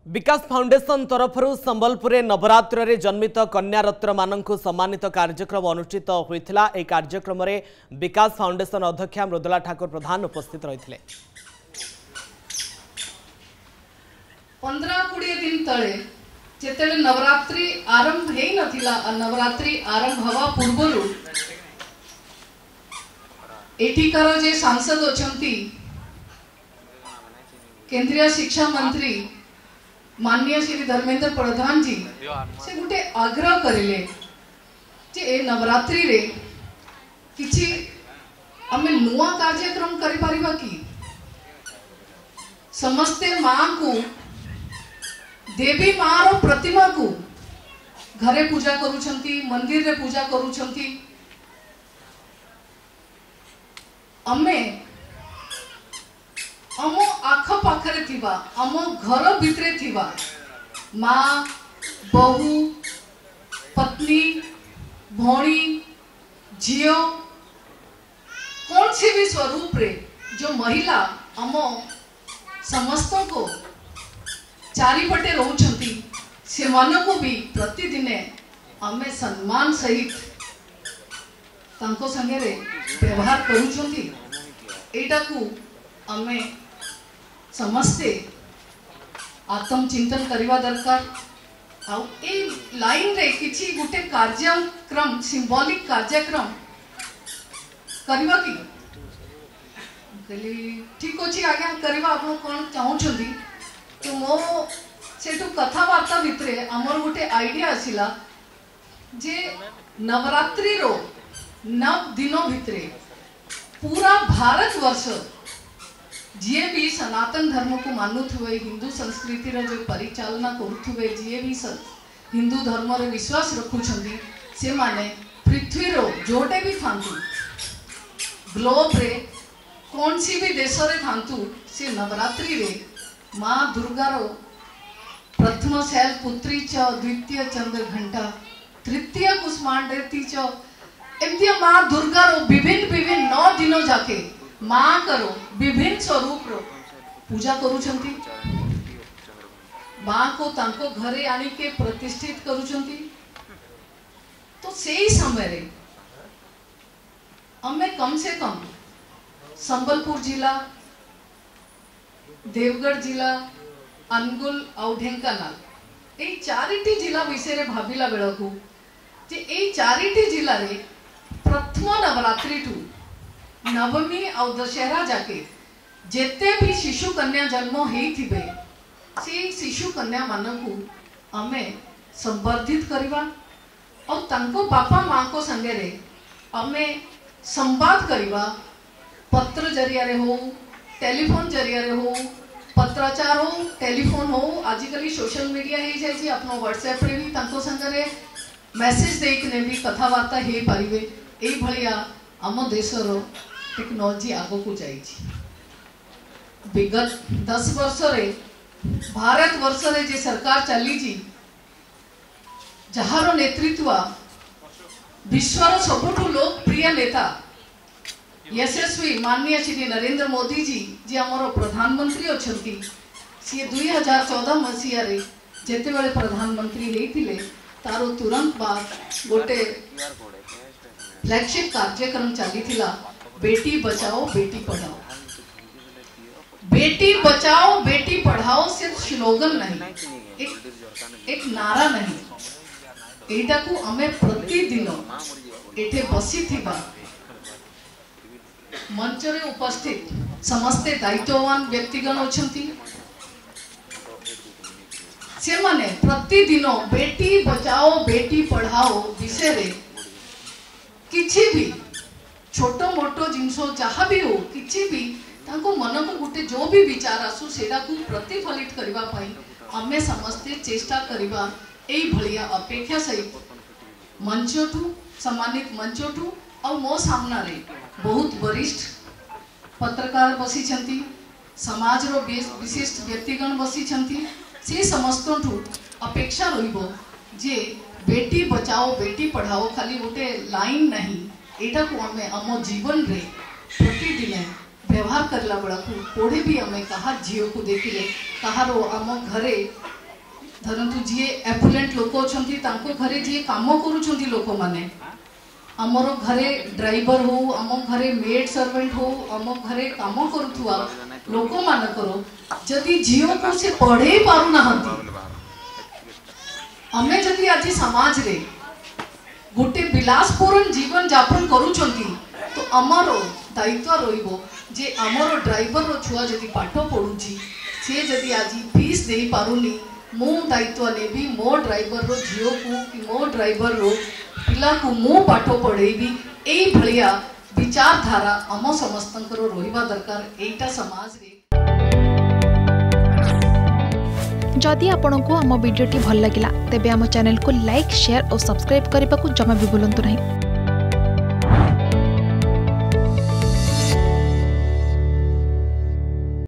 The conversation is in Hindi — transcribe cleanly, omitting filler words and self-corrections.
विकास फाउंडेशन तरफ संबलपुर नवरात्र रे जन्मित कन्यारत्र मानक सम्मानित कार्यक्रम अनुष्ठित होता। यह कार्यक्रम में विकास फाउंडेशन अध्यक्षा मृदुला ठाकुर प्रधान उपस्थित रही। 15-20 दिन तले जिते नवरात्रि आरंभ हो नथिला, नवरात्रि आरंभ हवा पूर्व एठिकार जे सांसद अछंती केंद्रीय शिक्षा मंत्री माननीय श्री धर्मेंद्र प्रधान जी से गोटे आग्रह करेले जे ए नवरात्रि रे किछि आमे नुआ कार्यक्रम करि परिबा कि समस्ते मां को देवी मां रो प्रतिमा को घरे पूजा करूछंती, मंदिर रे पूजा करूछंती। आमे आम आख पाखरे थिबा, आम घर भितरे थिबा माँ, बहु, पत्नी, भौणी, झियो कौन से भी स्वरूप रे जो महिला आम समस्त को चारिपटे रोचंती से मन को भी प्रतिदिन आमे सम्मान सहित तांको संगे रे व्यवहार करूचंती। एटा को आमे समस्ते आत्मचिंतन करवा दरकार। आउ ए लाइन रे किछि गुटे कार्यक्रम, सिंबॉलिक कार्यक्रम करवा कि ठीक अछि आज्ञा करवा आपण कोन चाहू छथि। तो मो सेटू कथावार्ता भितरे हमर गुटे आइडिया आसिला जे नवरात्रि रो 9 दिनों भितरे पूरा भारत वर्ष जी भी सनातन धर्म को मानुवे, हिंदू संस्कृति रो जो परिचालना करुवे, जी भी हिंदू धर्म रे विश्वास रखुछंती से माने पृथ्वी रो जोटे भी थांतु, ग्लोब रे कौन सी भी देश रे थांतु, से नवरात्रि रे माँ दुर्गा रो प्रथम शैल पुत्री च, द्वितीय चंद्र घंटा, तृतीय कुष्मांडेती च, एमती माँ दुर्गा रो विभिन्न 9 दिनों जाके माँ करो विभिन्न स्वरूप रो पूजा करूछंती। माँ को तांको घरे आनी के प्रतिष्ठित करूछंती। तो सेही समय रे हमें कम से कम संबलपुर जिला, देवगढ़ जिला, अनुगुल और ढेंकानाल ए चारिटी जिला विषय रे भाबिला बेलकू जे ए चारिटी जिला रे प्रथम नवरात्रि टू नवमी और दशहरा जाके जेते भी शिशु कन्या जन्म होइथिबे से शिशु कन्या मानकू हमें संवर्धित करवा और तांको बापा माँ को संगे रे हमें संवाद करवा। पत्र जरिया रे हो, टेलीफोन जरिया रे हो, पत्राचार हो, टेलीफोन हो, आजिकली सोशल मीडिया ही जाय छी, अपनो व्हाट्सएप रे भी तांको संगे रे मेसेज देकने भी कथावार्ता हे पारिबे। एई भलिया आम देशर टेक्नोलॉजी आगो को जाई छी। विगत 10 वर्ष रे भारत वर्ष रे जे सरकार चली जी, जहारो नेतृत्व विश्वर सबुठु लोकप्रिय नेता यशस्वी माननीय श्री नरेंद्र मोदी जी जे हमरो प्रधानमंत्री अछंती, से 2014 मसीहा रे जेते बेले प्रधानमंत्री हेतिले तारो तुरंत बाद गोटे फ्लैगशिप कार्यक्रम चली थिला, बेटी बचाओ बेटी पढ़ाओ। बेटी बचाओ बेटी पढ़ाओ सिर्फ स्लोगन नहीं, एक नारा नहीं, एटा को हमें प्रतिदिन एठे बसी थिबा मंच रे उपस्थित समस्ते दायित्ववान व्यक्तिगण अछंती, से माने प्रतिदिन बेटी बचाओ बेटी पढ़ाओ विषय रे किछि भी छोटो मोटो जिनसो जहाँ भी हो, किछि भी तांको मन को गुटे जो भी विचार आसु सेडा को प्रतिफलित करबा पाई हमें समस्ते चेष्टा करबा। एई भलिया अपेक्षा सहित मंचोठू सम्मानित मंचोठू और मो सामना रे बहुत वरिष्ठ पत्रकार बसी छंती, समाज रो विशिष्ट व्यक्तिगण बसी छंती, से समस्तोठू अपेक्षा रहिबो जे बेटी बचाओ बेटी पढ़ाओ खाली गोटे लाइन नहीं, एटा को हमें आम जीवन रे प्रतिदिन व्यवहार करला बेला को कोड़े भी हमें कहा झील को देखिले कहारो आम घरे धरतु जी एफुलेंट लोक अच्छा घरे जी कम करुँच लोक मैंने आमर घरे ड्राइवर हो आम घरे मेड सर्वेंट हो आम घरे काम करुवा लोक मानकर जदि झील को से पढ़े पारना आमे जदि आज समाज रे गोटे विलासपूर्ण जीवन यापन करुचंती तो आमर दायित्व रहिबो जे आमर ड्राइवर रो छुआ जदि पाठ पढ़ुची से जदि आज फीस दे पारुनी मो दायित्व नेबी मो ड्राइवर रो झील को कि मो ड्राइवर रो पिला को मो पाठ पढ़ेबी एई भलिया विचारधारा आम समस्तंकर रहिबा दरकार एटा समाज रे। जदि आपंक आम भिडी भल लगा तेब आम चैनल को लाइक शेयर और सब्सक्राइब करने को जमा भी भूलु नहीं।